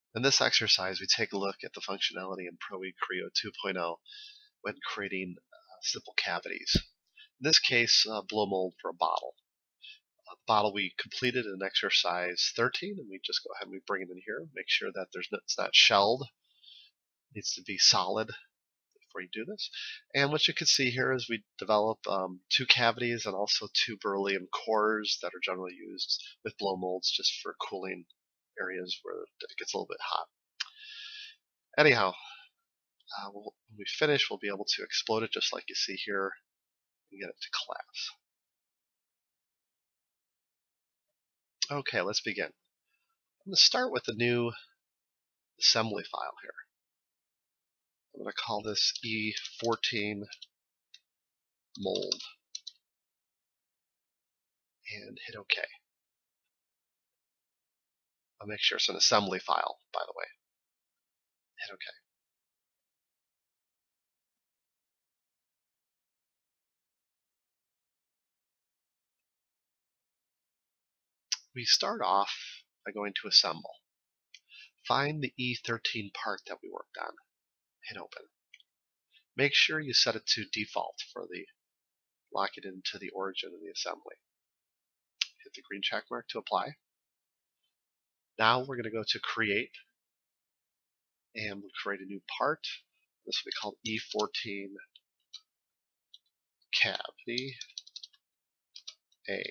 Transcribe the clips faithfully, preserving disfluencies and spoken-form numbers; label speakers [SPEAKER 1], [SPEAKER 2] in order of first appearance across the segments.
[SPEAKER 1] In this exercise, we take a look at the functionality in Pro Creo two point oh when creating uh, simple cavities. In this case, uh, blow mold for a bottle. Uh, the bottle we completed in exercise thirteen, and we just go ahead and we bring it in here. Make sure that there's no, it's not shelled. It needs to be solid before you do this. And what you can see here is we develop um, two cavities and also two beryllium cores that are generally used with blow molds just for cooling areas where it gets a little bit hot. Anyhow, uh, we'll, when we finish, we'll be able to explode it just like you see here and get it to collapse. Okay, let's begin. I'm going to start with a new assembly file here. I'm going to call this E fourteen mold and hit OK. I'll make sure it's an assembly file, by the way. Hit OK. We start off by going to Assemble. Find the E thirteen part that we worked on. Hit Open. Make sure you set it to default for the lock it into the origin of the assembly. Hit the green check mark to apply. Now we're going to go to Create, and we'll create a new part. This will be called E fourteen Cavity A.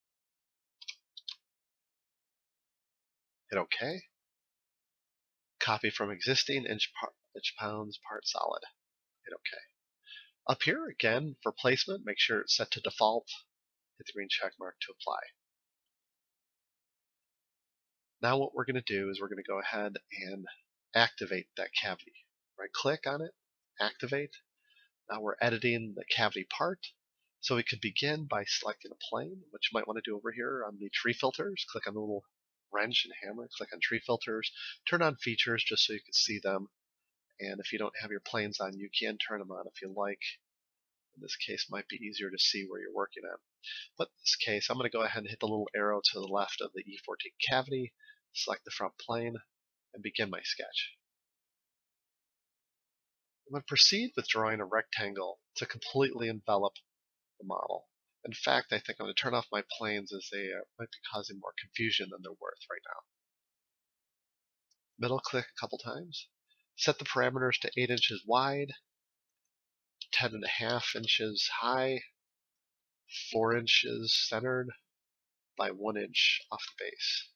[SPEAKER 1] Hit OK. Copy from existing inch, par inch pounds part solid. Hit OK. Up here again for placement, make sure it's set to default. Hit the green check mark to apply. Now what we're going to do is we're going to go ahead and activate that cavity. Right click on it, activate. Now we're editing the cavity part. So we could begin by selecting a plane, which you might want to do over here on the tree filters. Click on the little wrench and hammer, click on tree filters, turn on features just so you can see them. And if you don't have your planes on, you can turn them on if you like. In this case, it might be easier to see where you're working on. But in this case, I'm going to go ahead and hit the little arrow to the left of the E fourteen cavity, select the front plane, and begin my sketch. I'm going to proceed with drawing a rectangle to completely envelop the model. In fact, I think I'm going to turn off my planes as they uh, might be causing more confusion than they're worth right now. Middle click a couple times. Set the parameters to eight inches wide, ten and a half inches high, four inches centered by one inch off the base.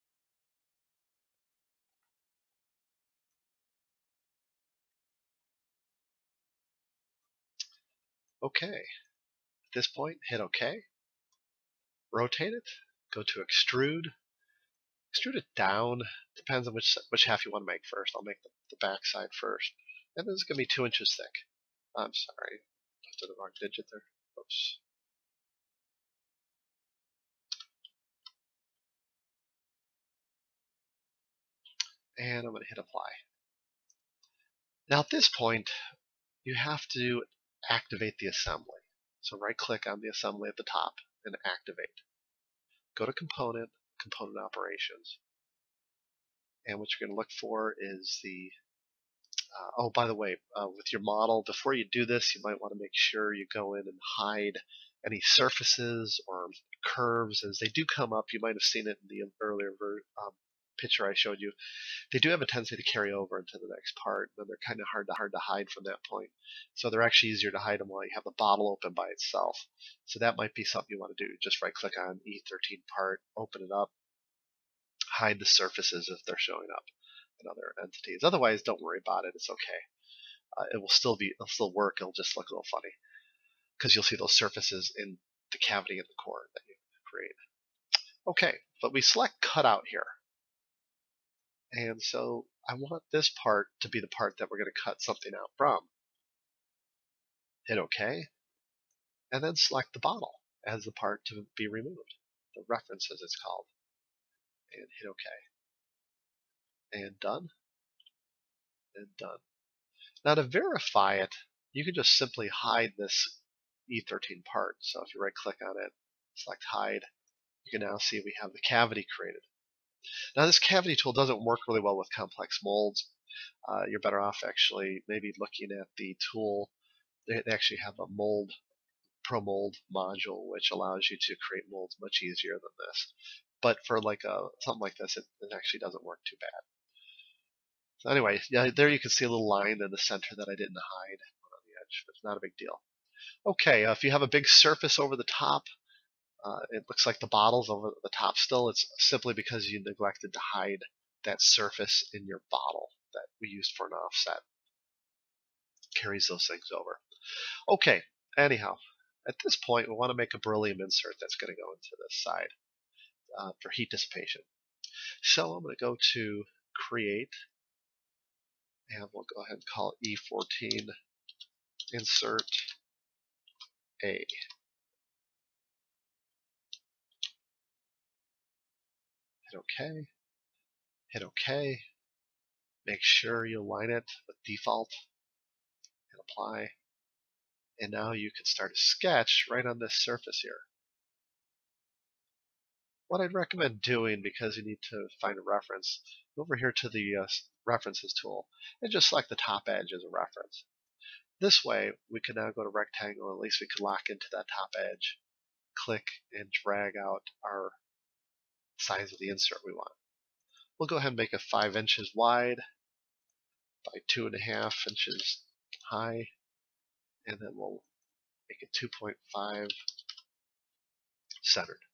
[SPEAKER 1] Okay. At this point, hit OK. Rotate it. Go to Extrude. Extrude it down. Depends on which which half you want to make first. I'll make the, the back side first. And this is going to be two inches thick. I'm sorry. I did the wrong digit there. Oops. And I'm going to hit Apply. Now at this point, you have to activate the assembly. So right click on the assembly at the top and activate. Go to Component, Component Operations. And what you're going to look for is the, uh, oh, by the way, uh, with your model, before you do this, you might want to make sure you go in and hide any surfaces or curves as they do come up. You might have seen it in the earlier um, picture I showed you. They do have a tendency to carry over into the next part, and they're kind of hard to hard to hide from that point. So they're actually easier to hide them while you have the bottle open by itself. So that might be something you want to do. Just right click on E thirteen part, open it up, hide the surfaces if they're showing up in other entities. Otherwise, don't worry about it. It's okay. Uh, it will still be, it'll still work. It'll just look a little funny because you'll see those surfaces in the cavity in the core that you create. Okay, but we select cutout here. And so I want this part to be the part that we're going to cut something out from. Hit OK, and then select the bottle as the part to be removed, the reference as it's called, and hit OK. And done, and done. Now to verify it, you can just simply hide this E thirteen part. So if you right click on it, select hide, you can now see we have the cavity created. Now this cavity tool doesn't work really well with complex molds. Uh, you're better off actually maybe looking at the tool. They actually have a mold, Pro Mold module, which allows you to create molds much easier than this. But for like a something like this, it, it actually doesn't work too bad. So anyway, yeah, there you can see a little line in the center that I didn't hide on the edge, but it's not a big deal. Okay, uh, if you have a big surface over the top, uh, it looks like the bottle's over the top still. It's simply because you neglected to hide that surface in your bottle that we used for an offset. Carries those things over. Okay, anyhow, at this point we want to make a beryllium insert that's going to go into this side uh, for heat dissipation. So I'm going to go to Create, and we'll go ahead and call it E fourteen Insert A. Hit OK. Hit OK. Make sure you align it with default. Hit Apply. And now you can start a sketch right on this surface here. What I'd recommend doing, because you need to find a reference, go over here to the uh, References tool and just select the top edge as a reference. This way, we can now go to Rectangle, at least we can lock into that top edge, click and drag out our size of the insert we want. We'll go ahead and make it five inches wide by two and a half inches high, and then we'll make it two point five centered.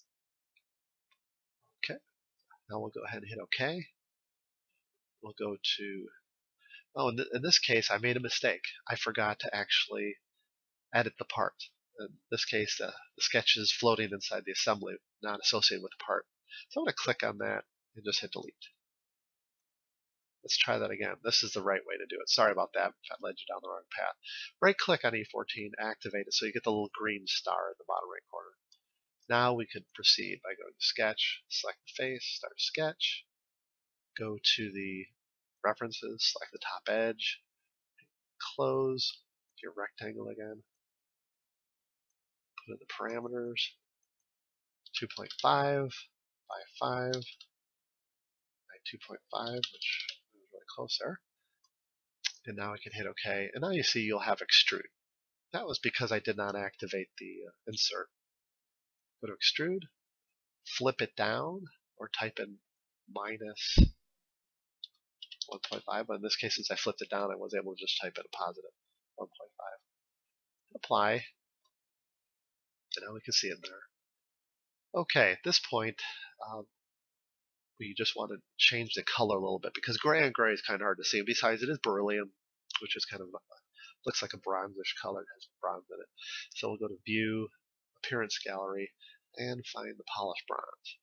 [SPEAKER 1] Okay, now we'll go ahead and hit OK. We'll go to, oh, in, th in this case, I made a mistake. I forgot to actually edit the part. In this case, uh, the sketch is floating inside the assembly, not associated with the part. So I'm going to click on that and just hit delete. Let's try that again. This is the right way to do it. Sorry about that if I led you down the wrong path. Right click on E fourteen, activate it so you get the little green star in the bottom right corner. Now we could proceed by going to Sketch, select the face, start sketch, go to the References, select the top edge, close, your rectangle again, put in the parameters, two point five by five by two point five, which is really close there. And now I can hit OK. And now you see you'll have extrude. That was because I did not activate the uh, insert. Go to extrude, flip it down, or type in minus one point five. But in this case, since I flipped it down, I was able to just type in a positive one point five. Apply. And now we can see it there. Okay, at this point, um, we just want to change the color a little bit because gray on gray is kind of hard to see. Besides, it is beryllium, which is kind of looks like a bronzish color. It has bronze in it. So we'll go to View, Appearance Gallery, and find the polished bronze.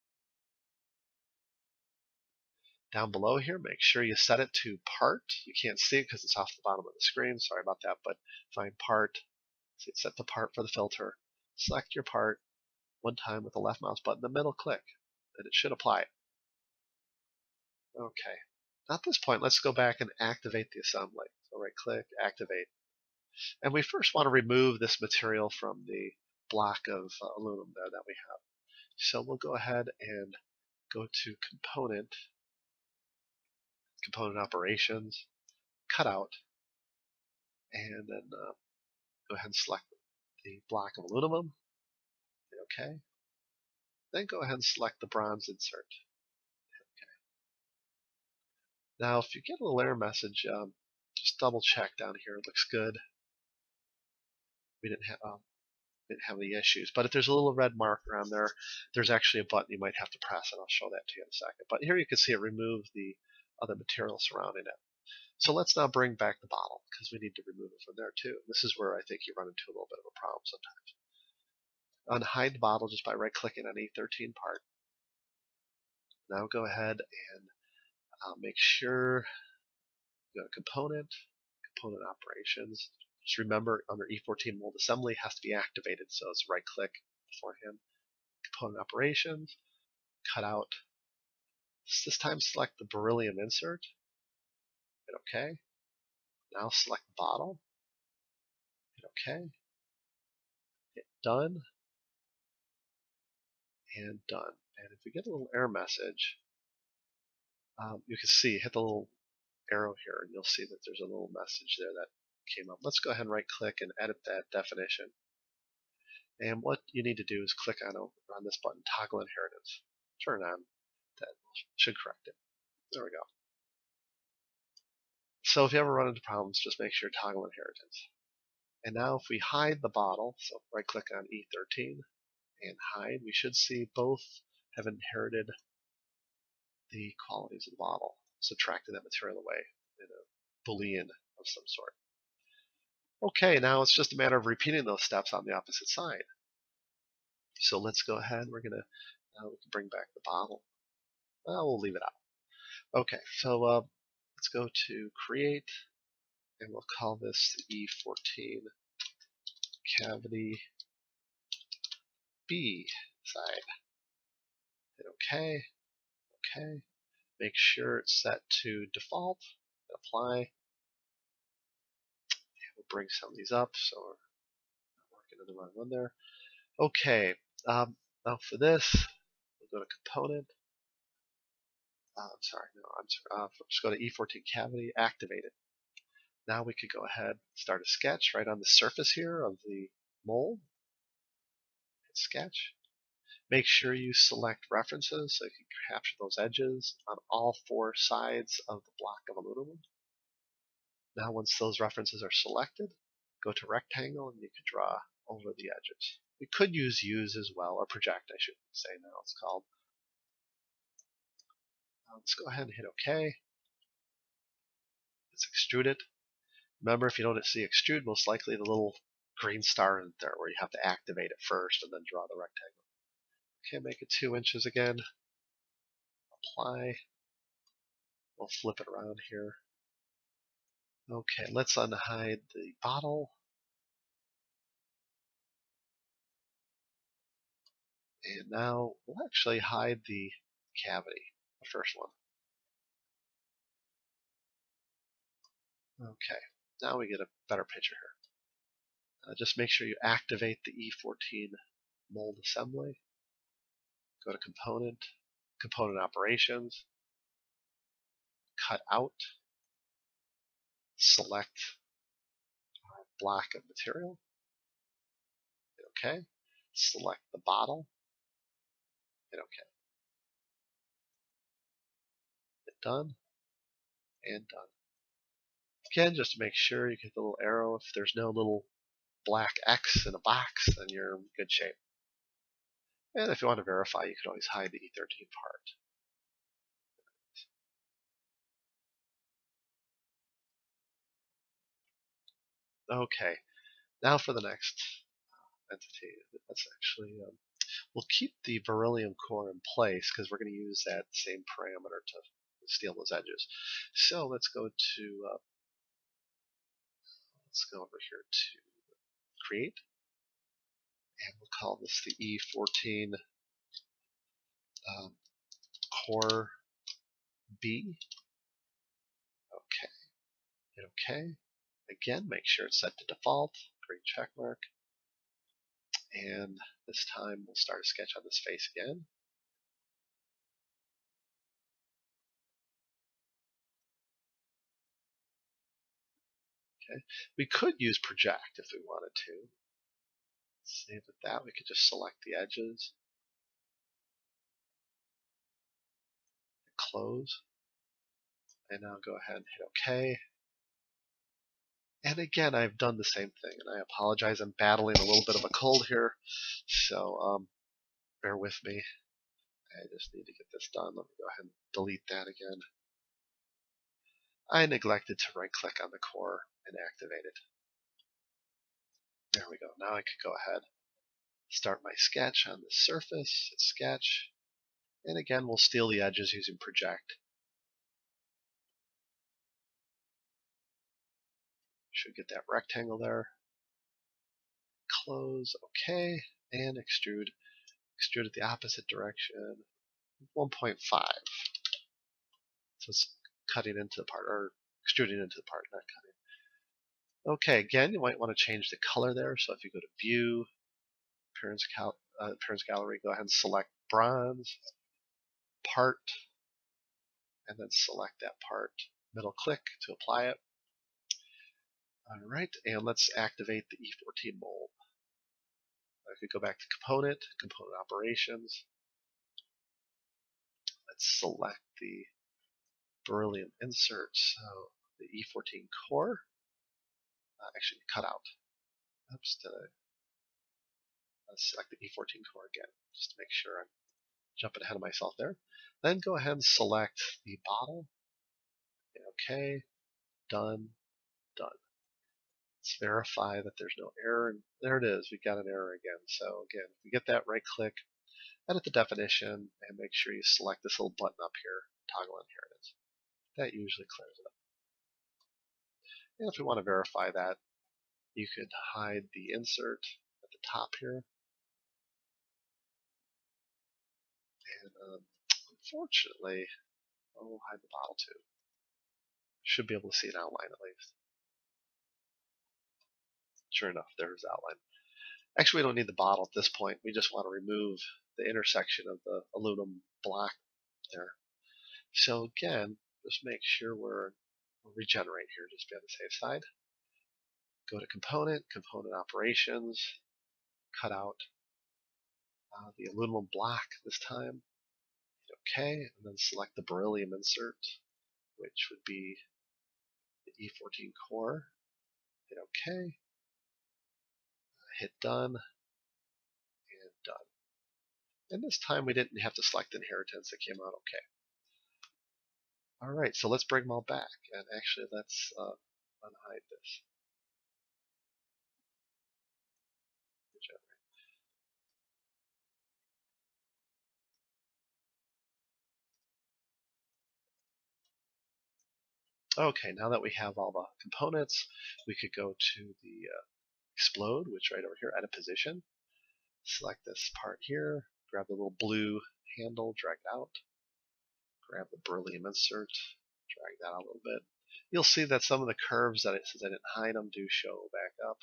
[SPEAKER 1] Down below here, make sure you set it to Part. You can't see it because it's off the bottom of the screen. Sorry about that, but find Part. Set the part for the filter. Select your part one time with the left mouse button, the middle click, and it should apply it. Okay. Now at this point, let's go back and activate the assembly. So right click, activate. And we first want to remove this material from the block of uh, aluminum there that we have. So we'll go ahead and go to Component, Component Operations, Cutout, and then uh, go ahead and select the block of aluminum. Okay. Then go ahead and select the bronze insert. Okay. Now, if you get a little error message, um, just double check down here. It looks good. We didn't have um, didn't have any issues. But if there's a little red mark around there, there's actually a button you might have to press, and I'll show that to you in a second. But here you can see it removes the other material surrounding it. So let's now bring back the bottle because we need to remove it from there too. This is where I think you run into a little bit of a problem sometimes. Unhide the bottle just by right-clicking on E thirteen part. Now go ahead and uh, make sure you go to Component, Component Operations. Just remember under E fourteen mold assembly has to be activated, so it's right-click beforehand. Component Operations, Cutout. This time select the beryllium insert. Hit OK. Now select Bottle. Hit OK. Hit Done. And done. And if we get a little error message, um, you can see, hit the little arrow here, and you'll see that there's a little message there that came up. Let's go ahead and right click and edit that definition. And what you need to do is click on, on this button, Toggle Inheritance. Turn it on. That should correct it. There we go. So if you ever run into problems, just make sure Toggle Inheritance. And now if we hide the bottle, so right click on E thirteen and hide, we should see both have inherited the qualities of the bottle, subtracting that material away in a Boolean of some sort. Okay, now it's just a matter of repeating those steps on the opposite side. So let's go ahead. We're gonna uh, we can bring back the bottle. Uh, we'll leave it out. Okay, so uh, let's go to Create, and we'll call this the E fourteen cavity B side. Hit OK. OK. Make sure it's set to default. Apply. We'll bring some of these up so we're not working on the wrong one there. Okay. Um, now for this, we'll go to Component. Uh, I'm sorry, no, I'm sorry. Uh, just go to E fourteen cavity, activate it. Now we could go ahead and start a sketch right on the surface here of the mold. Hit Sketch. Make sure you select references so you can capture those edges on all four sides of the block of aluminum. Now once those references are selected, go to Rectangle and you can draw over the edges. We could use Use as well, or Project I should say now it's called. Uh, let's go ahead and hit OK. Let's extrude it. Remember, if you don't see extrude, most likely the little green star in there where you have to activate it first and then draw the rectangle. Okay, make it two inches again. Apply. We'll flip it around here. Okay, let's unhide the bottle. And now we'll actually hide the cavity, the first one. Okay, now we get a better picture here. Uh, just make sure you activate the E fourteen mold assembly. Go to Component, Component Operations, Cut Out, select our block of material, hit OK, select the bottle, hit OK. Hit Done, and done. Again, just to make sure you get the little arrow. If there's no little black X in a box, then you're in good shape. And if you want to verify, you can always hide the E thirteen part. Okay, now for the next entity. That's actually, um, we'll keep the beryllium core in place because we're going to use that same parameter to steal those edges. So let's go to, uh, let's go over here to Create, and we'll call this the E fourteen um, core B. Okay, hit OK. Again, make sure it's set to default. Green check mark. And this time we'll start a sketch on this face again. Okay, we could use Project if we wanted to. Save with that. We could just select the edges, close, and now go ahead and hit OK. And again, I've done the same thing, and I apologize. I'm battling a little bit of a cold here, so um, bear with me. I just need to get this done. Let me go ahead and delete that again. I neglected to right-click on the core and activate it. There we go. Now I could go ahead, start my sketch on the surface, hit Sketch, and again we'll steal the edges using Project. Should get that rectangle there. Close, OK, and extrude. Extrude it the opposite direction, one point five. So it's cutting into the part, or extruding into the part, not cutting. Okay, again, you might want to change the color there. So if you go to View, Appearance, cal uh, Appearance Gallery, go ahead and select Bronze, Part, and then select that part, middle click to apply it. All right, and let's activate the E fourteen mold. I could go back to component, component operations. Let's select the beryllium insert. So the E fourteen core, uh, actually cut out. Oops, did I? Let's select the E fourteen core again, just to make sure I'm jumping ahead of myself there. Then go ahead and select the bottle. Okay, done, done. Let's verify that there's no error. There it is. We got an error again. So again, if we get that, right click, edit the definition, and make sure you select this little button up here, toggle inheritance. That usually clears it up. And if we want to verify that, you could hide the insert at the top here. And um, unfortunately, oh, we'll hide the bottle too. Should be able to see an outline at least. Sure enough, there's the outline. Actually, we don't need the bottle at this point. We just want to remove the intersection of the aluminum block there. So again, just make sure we're we'll regenerate here, just be on the safe side. Go to component, component operations, cut out uh, the aluminum block this time. Okay, and then select the beryllium insert, which would be the E fourteen core. Hit OK. Hit done. And done. And this time we didn't have to select inheritance. It came out OK. All right, so let's bring them all back. And actually, let's uh, unhide this. Okay, now that we have all the components, we could go to the uh, explode, which right over here, edit position. Select this part here, grab the little blue handle, drag it out. Grab the beryllium insert, drag that out a little bit. You'll see that some of the curves that it says I didn't hide them do show back up.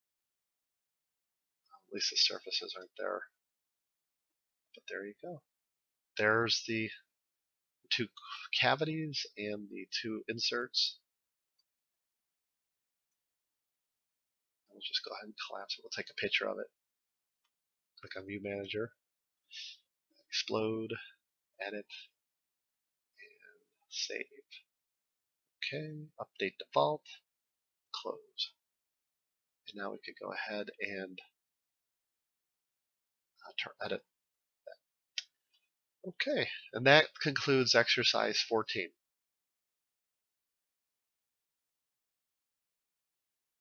[SPEAKER 1] At least the surfaces aren't there. But there you go. There's the two cavities and the two inserts. We'll just go ahead and collapse it. We'll take a picture of it. Click on View Manager. Explode. Edit. And save. Okay. Update default. Close. And now we could go ahead and uh, edit that. Okay. And that concludes exercise fourteen.